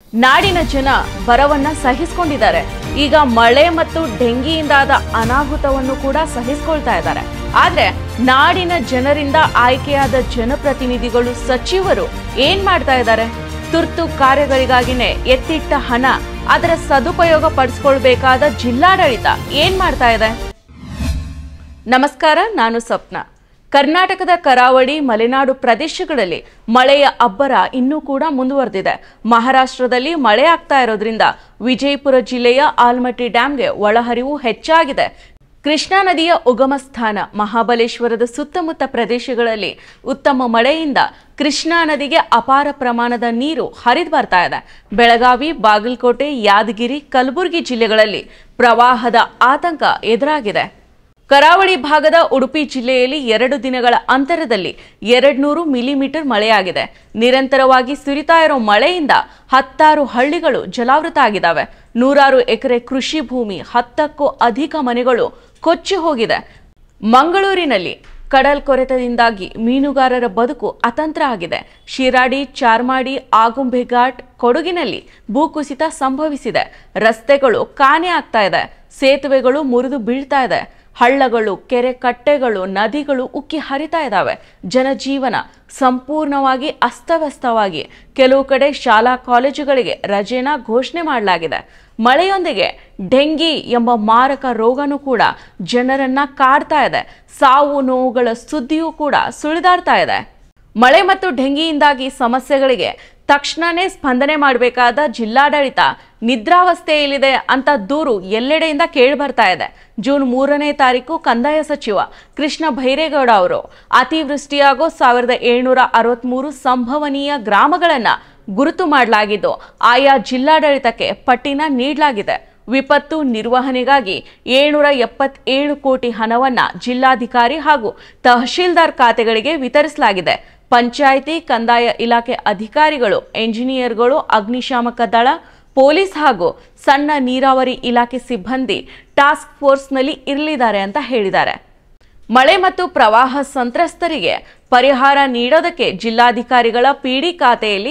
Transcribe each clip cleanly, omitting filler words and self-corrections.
ನಾಡಿನ ಜನ ಬರವನ್ನ ಸಹಿಸಿಕೊಂಡಿದ್ದಾರೆ. ಈಗ ಮಳೆ ಮತ್ತು ಡೆಂಗಿಯಿಂದಾದ ಅನಾಹುತವನ್ನು ಕೂಡ ಸಹಿಸಿಕೊಳ್ತಾ ಇದ್ದಾರೆ. ಆದ್ರೆ ನಾಡಿನ ಜನರಿಂದ ಆಯ್ಕೆಯಾದ ಜನಪ್ರತಿನಿಧಿಗಳು, ಸಚಿವರು ಏನ್ ಮಾಡ್ತಾ ಇದ್ದಾರೆ? ತುರ್ತು ಕಾರ್ಯಗಳಿಗಾಗಿನೇ ಎತ್ತಿಟ್ಟ ಹಣ, ಅದರ ಸದುಪಯೋಗ ಪಡಿಸಿಕೊಳ್ಬೇಕಾದ ಜಿಲ್ಲಾಡಳಿತ ಏನ್ ಮಾಡ್ತಾ ಇದೆ? ನಮಸ್ಕಾರ, ನಾನು ಸ್ವಪ್ನ. ಕರ್ನಾಟಕದ ಕರಾವಳಿ, ಮಲೆನಾಡು ಪ್ರದೇಶಗಳಲ್ಲಿ ಮಳೆಯ ಅಬ್ಬರ ಇನ್ನೂ ಕೂಡ ಮುಂದುವರೆದಿದೆ. ಮಹಾರಾಷ್ಟ್ರದಲ್ಲಿ ಮಳೆ ಆಗ್ತಾ ಇರೋದ್ರಿಂದ ವಿಜಯಪುರ ಜಿಲ್ಲೆಯ ಆಲ್ಮಟ್ಟಿ ಡ್ಯಾಂಗೆ ಒಳಹರಿವು ಹೆಚ್ಚಾಗಿದೆ. ಕೃಷ್ಣಾ ನದಿಯ ಉಗಮ ಸ್ಥಾನ ಮಹಾಬಲೇಶ್ವರದ ಸುತ್ತಮುತ್ತ ಪ್ರದೇಶಗಳಲ್ಲಿ ಉತ್ತಮ ಮಳೆಯಿಂದ ಕೃಷ್ಣಾ ನದಿಗೆ ಅಪಾರ ಪ್ರಮಾಣದ ನೀರು ಹರಿದು ಬರ್ತಾ ಇದೆ. ಬೆಳಗಾವಿ, ಬಾಗಲಕೋಟೆ, ಯಾದಗಿರಿ, ಕಲಬುರಗಿ ಜಿಲ್ಲೆಗಳಲ್ಲಿ ಪ್ರವಾಹದ ಆತಂಕ ಎದುರಾಗಿದೆ. ಕರಾವಳಿ ಭಾಗದ ಉಡುಪಿ ಜಿಲ್ಲೆಯಲ್ಲಿ 2 ದಿನಗಳ ಅಂತರದಲ್ಲಿ 200 ಮಿಲಿಮೀಟರ್ ಮಳೆಯಾಗಿದೆ. ನಿರಂತರವಾಗಿ ಸುರಿತಾ ಇರೋ ಮಳೆಯಿಂದ 16 ಹಳ್ಳಿಗಳು ಜಲಾವೃತ ಆಗಿದ್ದಾವೆ. 100 ಎಕರೆ ಕೃಷಿ ಭೂಮಿ, 10ಕ್ಕೂ ಅಧಿಕ ಮನೆಗಳು ಕೊಚ್ಚಿ ಹೋಗಿದೆ. ಮಂಗಳೂರಿನಲ್ಲಿ ಕಡಲ್ ಕೊರೆತದಿಂದಾಗಿ ಮೀನುಗಾರರ ಬದುಕು ಅತಂತ್ರ ಆಗಿದೆ. ಶಿರಾಡಿ, ಚಾರ್ಮಾಡಿ, ಆಗುಂಬೆ ಘಾಟ್, ಕೊಡಗಿನಲ್ಲಿ ಭೂಕುಸಿತ ಸಂಭವಿಸಿದೆ. ರಸ್ತೆಗಳು ಕಾಣೆ ಆಗ್ತಾ ಇದೆ. ಸೇತುವೆಗಳು ಮುರಿದು ಬೀಳ್ತಾ ಇದೆ. ಹಳ್ಳಗಳು, ಕೆರೆ ಕಟ್ಟೆಗಳು, ನದಿಗಳು ಉಕ್ಕಿ ಹರಿತಾ ಇದ್ದಾವೆ. ಜನಜೀವನ ಸಂಪೂರ್ಣವಾಗಿ ಅಸ್ತವ್ಯಸ್ತವಾಗಿ ಕೆಲವು ಕಡೆ ಶಾಲಾ ಕಾಲೇಜುಗಳಿಗೆ ರಜೆನ ಘೋಷಣೆ ಮಾಡಲಾಗಿದೆ. ಮಳೆಯೊಂದಿಗೆ ಡೆಂಗಿ ಎಂಬ ಮಾರಕ ರೋಗನೂ ಕೂಡ ಜನರನ್ನ ಕಾಡ್ತಾ ಇದೆ. ಸಾವು ನೋವುಗಳ ಸುದ್ದಿಯೂ ಕೂಡ ಸುಳಿದಾಡ್ತಾ ಇದೆ. ಮಳೆ ಮತ್ತು ಡೆಂಗಿಯಿಂದಾಗಿ ಸಮಸ್ಯೆಗಳಿಗೆ ತಕ್ಷಣನೇ ಸ್ಪಂದನೆ ಮಾಡಬೇಕಾದ ಜಿಲ್ಲಾಡಳಿತ ನಿದ್ರಾವಸ್ಥೆಯಲ್ಲಿದೆ ಅಂತ ದೂರು ಎಲ್ಲೆಡೆಯಿಂದ ಕೇಳಿಬರ್ತಾ ಇದೆ. ಜೂನ್ 3ನೇ ತಾರೀಕು ಕಂದಾಯ ಸಚಿವ ಕೃಷ್ಣ ಭೈರೇಗೌಡ ಅವರು ಅತಿವೃಷ್ಟಿಯಾಗೋ 1763 ಸಂಭವನೀಯ ಗ್ರಾಮಗಳನ್ನ ಗುರುತು ಮಾಡಲಾಗಿದ್ದು ಆಯಾ ಜಿಲ್ಲಾಡಳಿತಕ್ಕೆ ಪಟ್ಟಿನ ನೀಡಲಾಗಿದೆ. ವಿಪತ್ತು ನಿರ್ವಹಣೆಗಾಗಿ 777 ಕೋಟಿ ಹಣವನ್ನ ಜಿಲ್ಲಾಧಿಕಾರಿ ಹಾಗೂ ತಹಶೀಲ್ದಾರ್ ಖಾತೆಗಳಿಗೆ ವಿತರಿಸಲಾಗಿದೆ. ಪಂಚಾಯಿತಿ, ಕಂದಾಯ ಇಲಾಖೆ ಅಧಿಕಾರಿಗಳು, ಎಂಜಿನಿಯರ್ಗಳು, ಅಗ್ನಿಶಾಮಕ ದಳ, ಪೊಲೀಸ್ ಹಾಗೂ ಸಣ್ಣ ನೀರಾವರಿ ಇಲಾಖೆ ಸಿಬ್ಬಂದಿ ಟಾಸ್ಕ್ ಫೋರ್ಸ್ನಲ್ಲಿ ಇರಲಿದ್ದಾರೆ ಅಂತ ಹೇಳಿದ್ದಾರೆ. ಮಳೆ ಮತ್ತು ಪ್ರವಾಹ ಸಂತ್ರಸ್ತರಿಗೆ ಪರಿಹಾರ ನೀಡೋದಕ್ಕೆ ಜಿಲ್ಲಾಧಿಕಾರಿಗಳ ಪಿಡಿ ಖಾತೆಯಲ್ಲಿ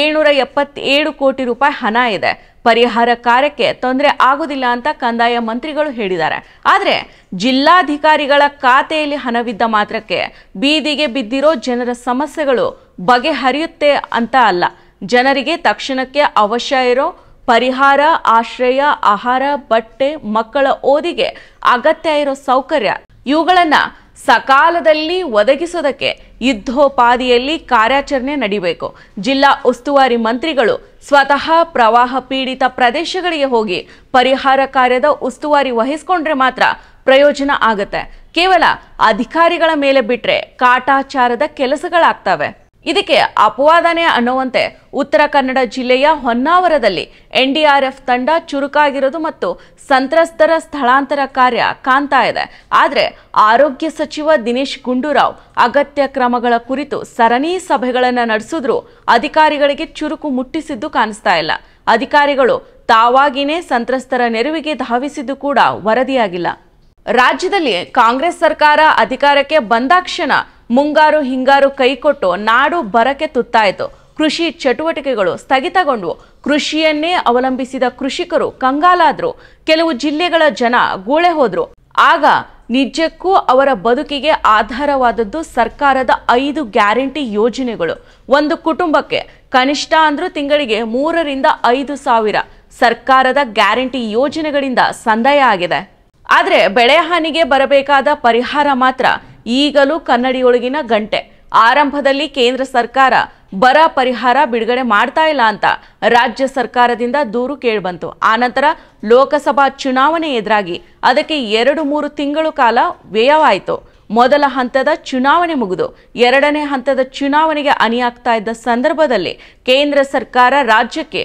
777 ಕೋಟಿ ರೂಪಾಯಿ ಹಣ ಇದೆ. ಪರಿಹಾರ ಕಾರ್ಯಕ್ಕೆ ತೊಂದರೆ ಆಗುವುದಿಲ್ಲ ಅಂತ ಕಂದಾಯ ಮಂತ್ರಿಗಳು ಹೇಳಿದ್ದಾರೆ. ಆದರೆ ಜಿಲ್ಲಾಧಿಕಾರಿಗಳ ಖಾತೆಯಲ್ಲಿ ಹಣವಿದ್ದ ಮಾತ್ರಕ್ಕೆ ಬೀದಿಗೆ ಬಿದ್ದಿರೋ ಜನರ ಸಮಸ್ಯೆಗಳು ಬಗೆಹರಿಯುತ್ತೆ ಅಂತ ಅಲ್ಲ. ಜನರಿಗೆ ತಕ್ಷಣಕ್ಕೆ ಅವಶ್ಯ ಇರೋ ಪರಿಹಾರ, ಆಶ್ರಯ, ಆಹಾರ, ಬಟ್ಟೆ, ಮಕ್ಕಳ ಓದಿಗೆ ಅಗತ್ಯ ಇರೋ ಸೌಕರ್ಯ ಇವುಗಳನ್ನ ಸಕಾಲದಲ್ಲಿ ಒದಗಿಸೋದಕ್ಕೆ ಯುದ್ಧೋಪಾದಿಯಲ್ಲಿ ಕಾರ್ಯಾಚರಣೆ ನಡೀಬೇಕು. ಜಿಲ್ಲಾ ಉಸ್ತುವಾರಿ ಮಂತ್ರಿಗಳು ಸ್ವತಃ ಪ್ರವಾಹ ಪೀಡಿತ ಪ್ರದೇಶಗಳಿಗೆ ಹೋಗಿ ಪರಿಹಾರ ಕಾರ್ಯದ ಉಸ್ತುವಾರಿ ವಹಿಸಿಕೊಂಡ್ರೆ ಮಾತ್ರ ಪ್ರಯೋಜನ ಆಗತ್ತೆ. ಕೇವಲ ಅಧಿಕಾರಿಗಳ ಮೇಲೆ ಬಿಟ್ರೆ ಕಾಟಾಚಾರದ ಕೆಲಸಗಳಾಗ್ತವೆ. ಇದಕ್ಕೆ ಅಪವಾದನೆ ಅನ್ನುವಂತೆ ಉತ್ತರ ಕನ್ನಡ ಜಿಲ್ಲೆಯ ಹೊನ್ನಾವರದಲ್ಲಿ ಎನ್ಡಿಆರ್ಎಫ್ ತಂಡ ಚುರುಕಾಗಿರೋದು ಮತ್ತು ಸಂತ್ರಸ್ತರ ಸ್ಥಳಾಂತರ ಕಾರ್ಯ ಕಾಣ್ತಾ ಇದೆ. ಆದರೆ ಆರೋಗ್ಯ ಸಚಿವ ದಿನೇಶ್ ಗುಂಡೂರಾವ್ ಅಗತ್ಯ ಕ್ರಮಗಳ ಕುರಿತು ಸರಣಿ ಸಭೆಗಳನ್ನು ನಡೆಸಿದ್ರೂ ಅಧಿಕಾರಿಗಳಿಗೆ ಚುರುಕು ಮುಟ್ಟಿಸಿದ್ದು ಕಾಣಿಸ್ತಾ ಇಲ್ಲ. ಅಧಿಕಾರಿಗಳು ತಾವಾಗಿನೇ ಸಂತ್ರಸ್ತರ ನೆರವಿಗೆ ಧಾವಿಸಿದ್ದು ಕೂಡ ವರದಿಯಾಗಿಲ್ಲ. ರಾಜ್ಯದಲ್ಲಿ ಕಾಂಗ್ರೆಸ್ ಸರ್ಕಾರ ಅಧಿಕಾರಕ್ಕೆ ಬಂದಾಕ್ಷಣ ಮುಂಗಾರು ಹಿಂಗಾರು ಕೈಕೊಟ್ಟು ನಾಡು ಬರಕ್ಕೆ ತುತ್ತಾಯಿತು. ಕೃಷಿ ಚಟುವಟಿಕೆಗಳು ಸ್ಥಗಿತಗೊಂಡು ಕೃಷಿಯನ್ನೇ ಅವಲಂಬಿಸಿದ ಕೃಷಿಕರು ಕಂಗಾಲಾದ್ರು. ಕೆಲವು ಜಿಲ್ಲೆಗಳ ಜನ ಗೂಳೆ ಹೋದ್ರು. ಆಗ ನಿಜಕ್ಕೂ ಅವರ ಬದುಕಿಗೆ ಆಧಾರವಾದದ್ದು ಸರ್ಕಾರದ 5 ಗ್ಯಾರಂಟಿ ಯೋಜನೆಗಳು. ಒಂದು ಕುಟುಂಬಕ್ಕೆ ಕನಿಷ್ಠ ಅಂದ್ರೂ ತಿಂಗಳಿಗೆ 3 ರಿಂದ 5 ಸಾವಿರ ಸರ್ಕಾರದ ಗ್ಯಾರಂಟಿ ಯೋಜನೆಗಳಿಂದ ಸಂದಾಯ ಆಗಿದೆ. ಆದರೆ ಬೆಳೆ ಹಾನಿಗೆ ಬರಬೇಕಾದ ಪರಿಹಾರ ಮಾತ್ರ ಈಗಲೂ ಕನ್ನಡಿಯೊಳಗಿನ ಗಂಟೆ. ಆರಂಭದಲ್ಲಿ ಕೇಂದ್ರ ಸರ್ಕಾರ ಬರ ಪರಿಹಾರ ಬಿಡುಗಡೆ ಮಾಡ್ತಾ ಇಲ್ಲ ಅಂತ ರಾಜ್ಯ ಸರ್ಕಾರದಿಂದ ದೂರು ಕೇಳಿಬಂತು. ಆನಂತರ ಲೋಕಸಭಾ ಚುನಾವಣೆ ಎದುರಾಗಿ ಅದಕ್ಕೆ 2-3 ತಿಂಗಳು ಕಾಲ ವ್ಯಯವಾಯಿತು. ಮೊದಲ ಹಂತದ ಚುನಾವಣೆ ಮುಗಿದು 2ನೇ ಹಂತದ ಚುನಾವಣೆಗೆ ಅಣಿಯಾಗ್ತಾ ಇದ್ದ ಸಂದರ್ಭದಲ್ಲಿ ಕೇಂದ್ರ ಸರ್ಕಾರ ರಾಜ್ಯಕ್ಕೆ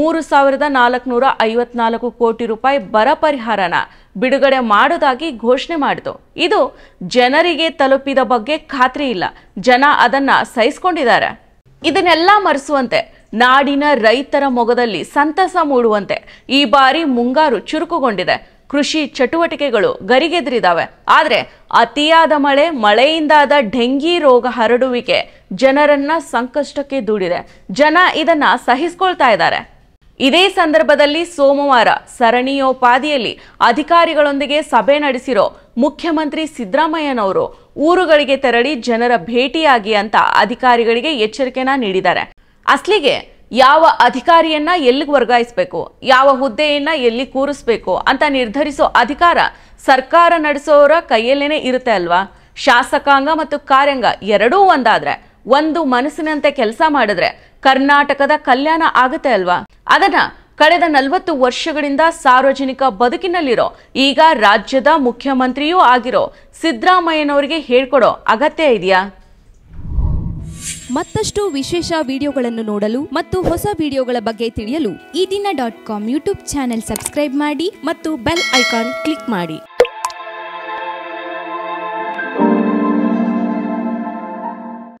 3,454 ಕೋಟಿ ರೂಪಾಯಿ ಬರ ಪರಿಹಾರನ ಬಿಡುಗಡೆ ಮಾಡೋದಾಗಿ ಘೋಷಣೆ ಮಾಡಿತು. ಇದು ಜನರಿಗೆ ತಲುಪಿದ ಬಗ್ಗೆ ಖಾತ್ರಿ ಇಲ್ಲ. ಜನ ಅದನ್ನ ಸಹಿಸಿಕೊಂಡಿದ್ದಾರೆ. ಇದನ್ನೆಲ್ಲ ಮರೆಸುವಂತೆ ನಾಡಿನ ರೈತರ ಮೊಗದಲ್ಲಿ ಸಂತಸ ಮೂಡುವಂತೆ ಈ ಬಾರಿ ಮುಂಗಾರು ಚುರುಕುಗೊಂಡಿದೆ. ಕೃಷಿ ಚಟುವಟಿಕೆಗಳು ಗರಿಗೆದರಿದಾವೆ. ಆದರೆ ಅತಿಯಾದ ಮಳೆಯಿಂದಾದ ಡೆಂಗಿ ರೋಗ ಹರಡುವಿಕೆ ಜನರನ್ನ ಸಂಕಷ್ಟಕ್ಕೆ ದೂಡಿದೆ. ಜನ ಇದನ್ನ ಸಹಿಸಿಕೊಳ್ತಾ ಇದ್ದಾರೆ. ಇದೇ ಸಂದರ್ಭದಲ್ಲಿ ಸೋಮವಾರ ಸರಣಿಯೋಪಾದಿಯಲ್ಲಿ ಅಧಿಕಾರಿಗಳೊಂದಿಗೆ ಸಭೆ ನಡೆಸಿರೋ ಮುಖ್ಯಮಂತ್ರಿ ಸಿದ್ದರಾಮಯ್ಯನವರು ಊರುಗಳಿಗೆ ತೆರಳಿ ಜನರ ಭೇಟಿಯಾಗಿ ಅಂತ ಅಧಿಕಾರಿಗಳಿಗೆ ಎಚ್ಚರಿಕೆನ ನೀಡಿದ್ದಾರೆ. ಅಸ್ಲಿಗೆ ಯಾವ ಅಧಿಕಾರಿಯನ್ನ ಎಲ್ಲಿಗೆ ವರ್ಗಾಯಿಸಬೇಕು, ಯಾವ ಹುದ್ದೆಯನ್ನ ಎಲ್ಲಿ ಕೂರಿಸಬೇಕು ಅಂತ ನಿರ್ಧರಿಸೋ ಅಧಿಕಾರ ಸರ್ಕಾರ ನಡೆಸೋರ ಕೈಯಲ್ಲೇನೆ ಇರುತ್ತೆ ಅಲ್ವಾ. ಶಾಸಕಾಂಗ ಮತ್ತು ಕಾರ್ಯಾಂಗ ಎರಡೂ ಒಂದಾದ್ರೆ, ಒಂದು ಮನಸ್ಸಿನಂತೆ ಕೆಲಸ ಮಾಡಿದ್ರೆ ಕರ್ನಾಟಕದ ಕಲ್ಯಾಣ ಆಗುತ್ತೆ ಅಲ್ವಾ. ಅದನ್ನ ಕಳೆದ 40 ವರ್ಷಗಳಿಂದ ಸಾರ್ವಜನಿಕ ಬದುಕಿನಲ್ಲಿರೋ ಈಗ ರಾಜ್ಯದ ಮುಖ್ಯಮಂತ್ರಿಯೂ ಆಗಿರೋ ಸಿದ್ದರಾಮಯ್ಯನವರಿಗೆ ಹೇಳ್ಕೊಡೋ ಅಗತ್ಯ ಇದೆಯಾ? ಮತ್ತಷ್ಟು ವಿಶೇಷ ವಿಡಿಯೋಗಳನ್ನು ನೋಡಲು ಮತ್ತು ಹೊಸ ವಿಡಿಯೋಗಳ ಬಗ್ಗೆ ತಿಳಿಯಲು ಈ ದಿನ.com ಯೂಟ್ಯೂಬ್ ಚಾನೆಲ್ ಸಬ್ಸ್ಕ್ರೈಬ್ ಮಾಡಿ ಮತ್ತು ಬೆಲ್ ಐಕಾನ್ ಕ್ಲಿಕ್ ಮಾಡಿ.